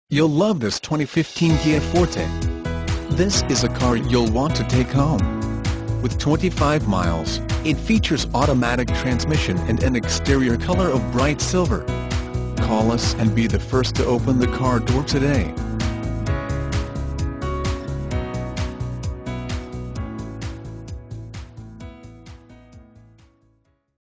You'll love this 2015 Kia Forte. This is a car you'll want to take home. With 25 miles, it features automatic transmission and an exterior color of bright silver. Call us and be the first to open the car door today.